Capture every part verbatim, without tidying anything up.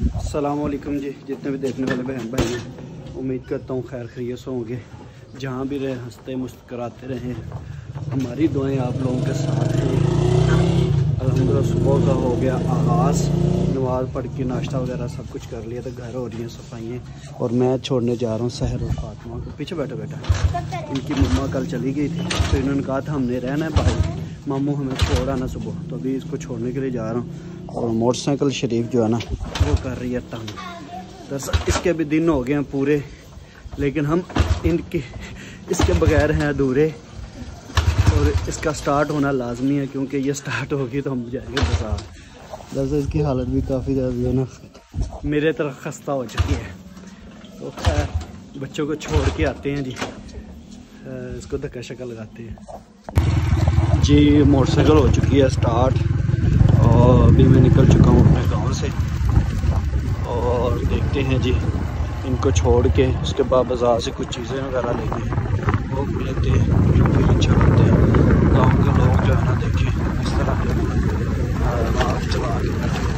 अस्सलामुअलैकुम जी, जितने भी देखने वाले बहन भाई हैं, उम्मीद करता हूँ खैर खैरियत से होंगे। जहाँ भी रहे हंसते मुस्कराते रहें। हमारी दुआएं आप लोगों के साथ हैं। अल्हम्दुलिल्लाह सुबह का हो गया आगाज़, नमाज़ पढ़ के नाश्ता वगैरह सब कुछ कर लिया, तो घर हो रही हैं सफाइयाँ और मैं छोड़ने जा रहा हूँ सहर और फातिमा को। पीछे बैठा बैठा इनकी मम्मा कल चली गई थी, तो इन्होंने कहा था हमने रहना है भाई, मामू हमें छोड़ आना सुबह, तो अभी इसको छोड़ने के लिए जा रहा हूँ। और मोटरसाइकिल शरीफ जो है ना वो कर रही है तंग। दरअसल इसके भी दिन हो गए हैं पूरे, लेकिन हम इनके इसके बगैर हैं अधूरे, और इसका स्टार्ट होना लाजमी है क्योंकि ये स्टार्ट होगी तो हम जाएंगे बाजार। दरअसल इसकी हालत भी काफ़ी ज़्यादा जो है ना मेरे तरह खस्ता हो चुकी है। तो खैर बच्चों को छोड़ के आते हैं जी, इसको धक्का शक्का लगाते हैं जी। मोटरसाइकिल हो चुकी है स्टार्ट और अभी मैं निकल चुका हूँ अपने गांव से, और देखते हैं जी इनको छोड़ के उसके बाद बाज़ार से कुछ चीज़ें वगैरह लेते हैं, वो लेते हैं जो फिर अच्छा करते हैं। गाँव के लोग जो है ना देखें इस तरह आग चला के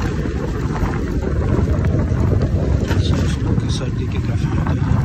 की सर्दी के काफ़ी होते हैं।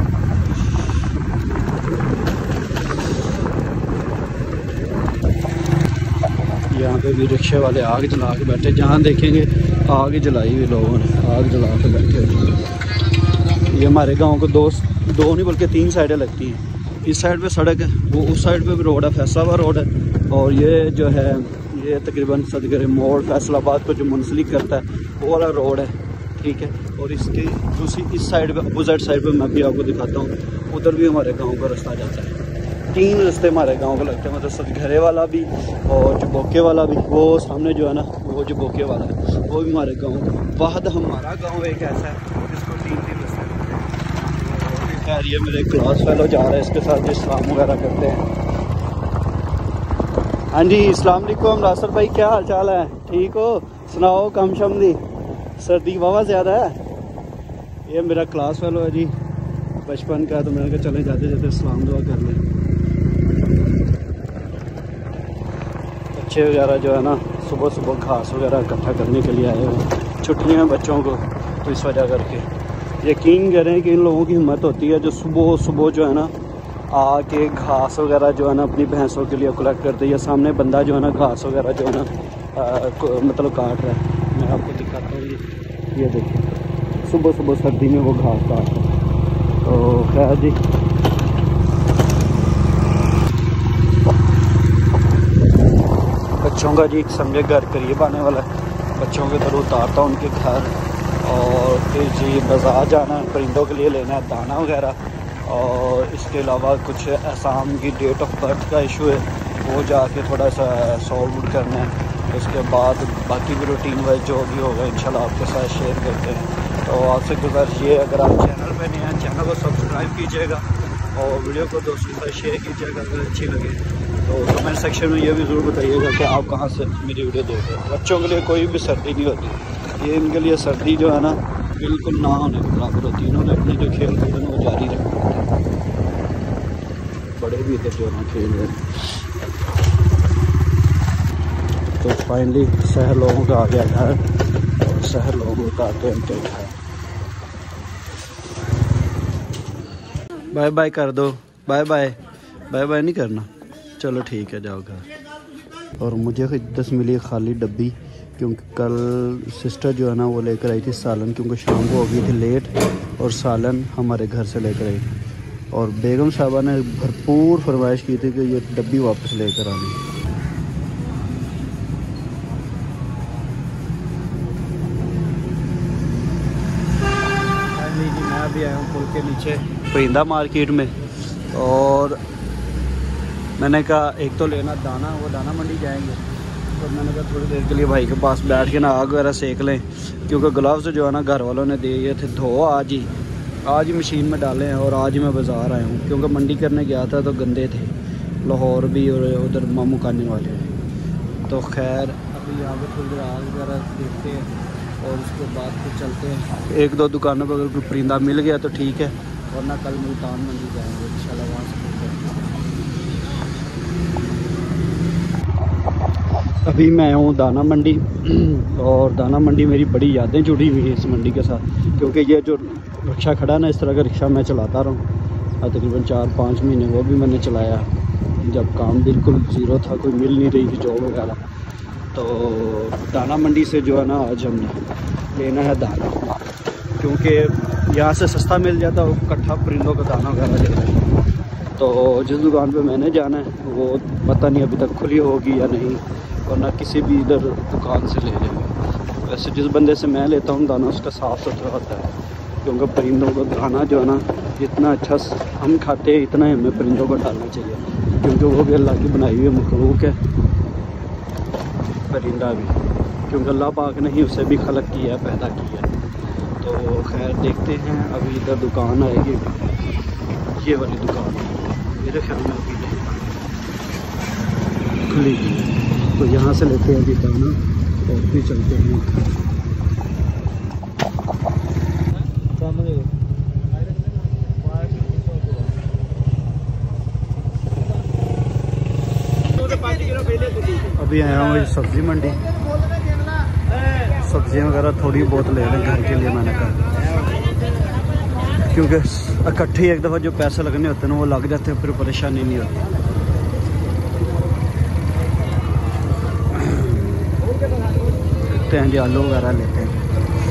यहाँ पे भी रिक्शे वाले आग जला के बैठे, जहाँ देखेंगे आग जलाई हुई लोगों ने, आग जला के बैठे हुए। ये हमारे गांव को दो दो नहीं बल्कि तीन साइडें लगती हैं। इस साइड पे सड़क है, वो उस साइड पे भी रोड है, फैसलाबाद रोड है, और ये जो है ये तकरीबन सदगरे मोड़ फैसलाबाद को जो मुंसलिक करता है वो वाला रोड है, ठीक है। और इसकी दूसरी इस साइड पे अपोजिट साइड पे मैं भी आपको दिखाता हूँ, उधर भी हमारे गाँव का रास्ता जाता है। तीन रास्ते हमारे गांव को लगते हैं, मतलब सदघरे वाला भी और जो बोके वाला भी, वो सामने जो है ना वो जो बोके वाला है वो भी हमारे गांव का। वाहद हमारा गांव एक ऐसा है जिसको तीन तीन रास्ते लगते हैं। खैर ये मेरे क्लास फेलो जा रहे हैं, इसके साथ जो इस्लाम वगैरह करते हैं। हाँ जी, अस्सलाम वालेकुम नासर भाई, क्या हाल चाल है? ठीक हो? सुनाओ कम शम दी, सर्दी वावा ज़्यादा है। ये मेरा क्लास फेलो है जी, बचपन का, तो मैंने कहा चले जाते जाते इस्लाम दुआ कर लें। बच्चे वगैरह जो है ना सुबह सुबह घास वगैरह इकट्ठा करने के लिए आए हुए, छुट्टियां बच्चों को, तो इस वजह करके यकीन करें कि इन लोगों की हिम्मत होती है जो सुबह सुबह जो है ना आके घास वगैरह जो है ना अपनी भैंसों के लिए कलेक्ट करते हैं। सामने बंदा जो है ना घास वगैरह जो है ना आ, मतलब काट रहा है, मैं आपको दिखाता हूँ। ये ये देखिए सुबह सुबह सर्दी में वो घास काट रहा है। तो खैर जी बच्चों का जी समझे घर करीब आने वाला है, बच्चों के तरह उतारता हूँ उनके घर, और फिर जी बाज़ार जाना है, परिंदों के लिए लेना है दाना वगैरह, और इसके अलावा कुछ असाम की डेट ऑफ बर्थ का इशू है वो जाके थोड़ा सा सॉल्व करना है। उसके बाद बाकी भी रूटीन वाइज जो भी होगा इंशाल्लाह आपके साथ शेयर करते हैं। तो आपसे गुजारिश ये, अगर आप चैनल पर नए हैं चैनल को सब्सक्राइब कीजिएगा और वीडियो को दोस्तों के साथ शेयर कीजिएगा अगर अच्छी लगे तो। कमेंट सेक्शन में ये भी ज़रूर बताइएगा कि आप कहाँ से मेरी वीडियो देख रहे हैं। बच्चों के लिए कोई भी सर्दी नहीं होती, ये इनके लिए सर्दी जो है ना बिल्कुल ना होने के बराबर होती है। इन्होंने अपने जो खेल कूद है वो जारी रखा, बड़े भी इधर जो है ना खेल रहे हैं। तो फाइनली शहर लोगों का आ गया घर, और शहर लोगों का आते हैं तो घर। बाय बाय कर दो, बाय बाय बाय बाय नहीं करना, चलो ठीक है जाओ घर। और मुझे दस मिली खाली डब्बी, क्योंकि कल सिस्टर जो है ना वो लेकर आई थी सालन, क्योंकि शाम को हो गई थी लेट, और सालन हमारे घर से लेकर आई थी। और बेगम साहबा ने भरपूर फरमाइश की थी कि ये डब्बी वापस लेकर आनी। मैं अभी आया हूँ पुल के नीचे परिंदा मार्केट में, और मैंने कहा एक तो लेना दाना, वो दाना मंडी जाएंगे, तो मैंने कहा थोड़ी देर के लिए भाई के पास बैठ के ना आग वगैरह सेक लें, क्योंकि ग्लव्स जो है ना घर वालों ने दिए थे धो आज ही आज ही मशीन में डाले हैं, और आज ही मैं बाज़ार आया हूँ क्योंकि मंडी करने गया था तो गंदे थे लाहौर भी और उधर मामू खाने वाले। तो खैर अभी यहाँ पर थोड़ी देर आग वगैरह देखते हैं और उसके बाद फिर चलते हैं। एक दो दुकानों पर अगर कोई परिंदा मिल गया तो ठीक है, वरना कल मुल्तान मंडी जाएंगे इंशाल्लाह, वहाँ से अभी मैं हूँ दाना मंडी और दाना मंडी मेरी बड़ी यादें जुड़ी हुई है इस मंडी के साथ, क्योंकि ये जो रिक्शा खड़ा है ना, इस तरह का रिक्शा मैं चलाता रहा हूँ तकरीबन चार पाँच महीने, वो भी मैंने चलाया जब काम बिल्कुल ज़ीरो था, कोई मिल नहीं रही थी जॉब वगैरह। तो दाना मंडी से जो है ना आज हमने लेना है दाना, क्योंकि यहाँ से सस्ता मिल जाता है, इकट्ठा परिंदों का दाना वगैरह ले रहे हैं। तो जिस दुकान पे मैंने जाना है वो पता नहीं अभी तक खुली होगी या नहीं, वरना किसी भी इधर दुकान से ले लेंगे। वैसे जिस बंदे से मैं लेता हूँ दाना उसका साफ़ सुथरा होता है, क्योंकि परिंदों का दाना जो है ना जितना अच्छा हम खाते हैं इतना ही हमें परिंदों को डालना चाहिए, क्योंकि वो भी अल्लाह की बनाई हुई मखलूक है परिंदा भी, क्योंकि अल्लाह पाक ने ही उसे भी खलक किया है, पैदा किया है। तो खैर देखते हैं, अभी इधर दुकान आएगी, ये वाली दुकान मेरे ख्याल में अभी खुली, तो यहाँ से लेते हैं अभी दाना और फिर चलते हैं। अभी आया हूँ सब्ज़ी मंडी, सब्जियाँ वगैरह थोड़ी बहुत ले रहे हैं घर के लिए मैंने कहा, क्योंकि इकट्ठे एक दफ़ा जो पैसे लगने होते हैं ना वो लग जाते हैं, फिर परेशानी नहीं होती। देखते हैं जी, आलू वगैरह लेते हैं।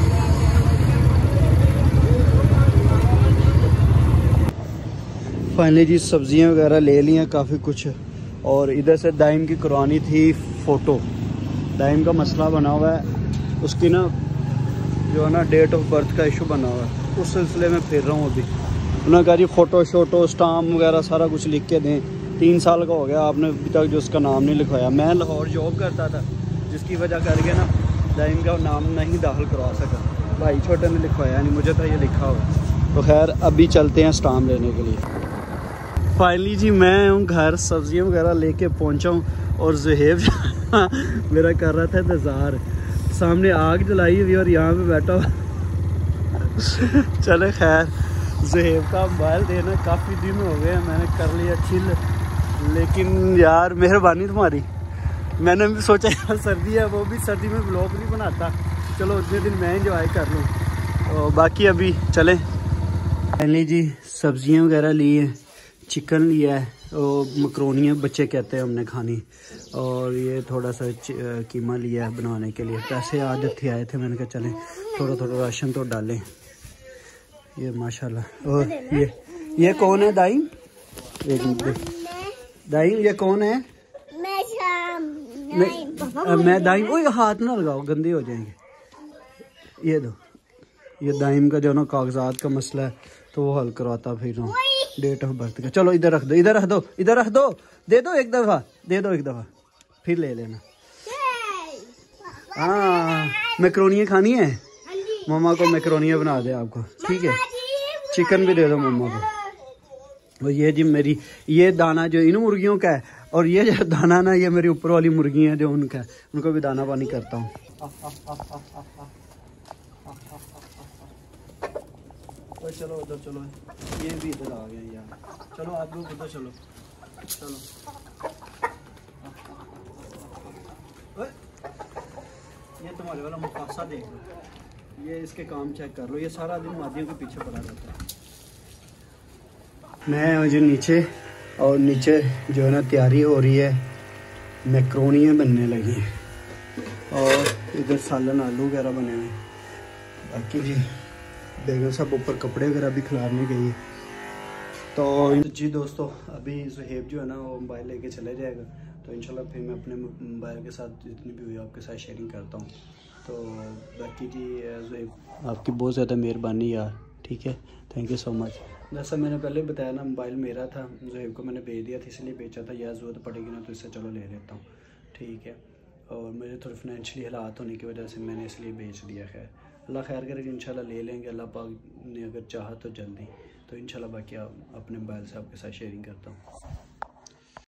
फाइनली जी सब्जियां वगैरह ले ली हैं काफ़ी कुछ, और इधर से दाइम की करवानी थी फ़ोटो। दाइम का मसला बना हुआ है, उसकी ना जो है ना डेट ऑफ बर्थ का इशू बना हुआ है, उस सिलसिले में फिर रहा हूँ अभी। उन्होंने कहा जी फ़ोटो शोटो स्टाम्प वगैरह सारा कुछ लिख के दें, तीन साल का हो गया आपने अभी तक जो उसका नाम नहीं लिखवाया। मैं लाहौर जॉब करता था, जिसकी वजह करके ना दाइम का नाम नहीं दाखिल करवा सका, भाई छोटे ने लिखवाया नहीं, मुझे था ये लिखा हुआ। तो खैर अभी चलते हैं स्टाम्प लेने के लिए। फाइनली जी मैं हूँ घर, सब्जियाँ वगैरह लेके पहुँचा हूँ, और ज़ुहैब मेरा कर रहा था इंतज़ार, सामने आग जलाई हुई और यहाँ पे बैठा हुआ। चले खैर, ज़ुहैब का मोबाइल देना काफ़ी दिन हो गए हैं, मैंने कर लिया चिल, लेकिन यार मेहरबानी तुम्हारी। मैंने भी सोचा यार सर्दी है, वो भी सर्दी में ब्लॉग नहीं बनाता, चलो उतने दिन मैं इंजॉय कर लूँ। तो बाकी अभी चलें। फाइनली जी सब्जियाँ वगैरह ली हैं, चिकन लिया है, और मकरोनियाँ बच्चे कहते हैं हमने खानी, और ये थोड़ा सा कीमा लिया है बनाने के लिए। पैसे आज थे आए थे, मैंने कहा चलें थोड़ा थोड़ा राशन तो डालें। ये माशाल्लाह। और ये ये कौन है दाइम? एक मिनट दाइम, ये कौन है? मैं, मैं दाइम। ओए हाथ ना लगाओ, गंदे हो जाएंगे। ये दो, ये दाइम का जो ना कागजात का मसला है तो वो हल करवाता फिर हूँ, डेट ऑफ बर्थ का। चलो इधर रख दो, इधर रख दो, इधर रख दो, दे दो एक दफ़ा, दे दो एक दफ़ा, फिर ले लेना। हाँ मैक्रोनियाँ खानी है, मम्मा को मैक्रोनियाँ बना दे आपको, ठीक है। चिकन भी दे दो मम्मा को। और ये जी मेरी ये दाना जो इन मुर्गियों का है, और ये जो दाना ना ये मेरी ऊपर वाली मुर्गी है जो उनका है, उनको भी दाना पानी करता हूँ। तो चलो उधर चलो, ये भी इधर आ गया यार, चलो आप लोग उधर चलो, चलो। ये तुम्हारे वाला मुफासा देख लो, ये इसके काम चेक कर लो, ये सारा दिन मादियों के पीछे पड़ा रहता है। मैं जो नीचे, और नीचे जो है ना तैयारी हो रही है, मैक्रोनियाँ बनने लगी हैं, और इधर सालन आलू वगैरह बने हुए। बाकी जी बेगम साहब ऊपर कपड़े वगैरह भी खिलाने गई है। तो जी दोस्तों अभी ज़ुहैब जो है ना वो मोबाइल लेके चले जाएगा, तो इंशाल्लाह फिर मैं अपने मोबाइल के साथ जितनी भी हुई आपके साथ शेयरिंग करता हूँ। तो बाकी जी ज़ुहैब आपकी बहुत ज़्यादा मेहरबानी यार, ठीक है, थैंक यू सो मच। जैसा मैंने पहले बताया ना, मोबाइल मेरा था, ज़ुहैब को मैंने भेज दिया था, इसलिए बेचा था, यार ज़रूरत पड़ेगी ना तो इससे चलो ले लेता हूँ, ठीक है। और मेरे थोड़े फाइनेंशियली हालात होने की वजह से मैंने इसलिए बेच दिया। खैर अल्लाह खैर करेगा, इंशाल्लाह ले लेंगे, अल्लाह पाक ने अगर चाहा तो जल्दी। तो इंशाल्लाह बाकी आप अपने मोबाइल से आपके साथ शेयरिंग करता हूँ।